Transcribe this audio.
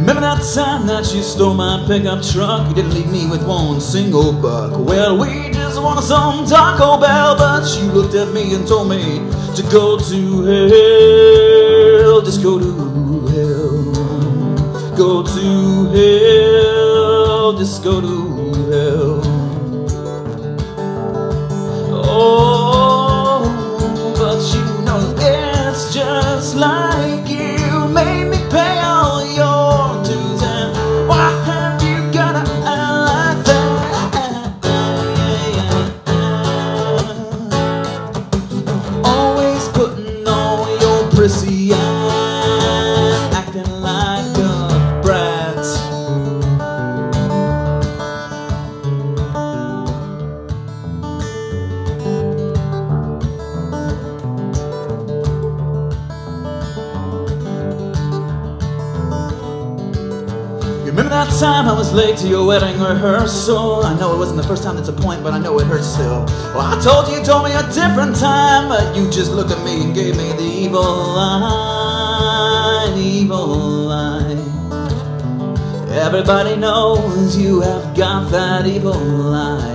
Remember that time that you stole my pickup truck? You didn't leave me with one single buck. Well, we just wanted some Taco Bell, but you looked at me and told me to go to hell. Just go to hell. Go to hell. Just go to hell. Oh, but you know it's just like you made me pay all your dues, and why have you got a like that? Always putting on your prissy and acting like a brat. Remember that time I was late to your wedding rehearsal? I know it wasn't the first time that's a point, but I know it hurts still. Well, I told you me a different time, but you just looked at me and gave me the evil line, evil line. Everybody knows you have got that evil line.